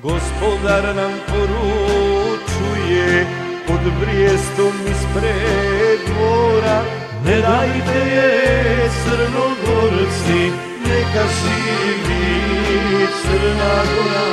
Gospodar nam poručuje pod Brijestom ispred dvora, ne dajte je Crnogorci, neka živi Crna Gora.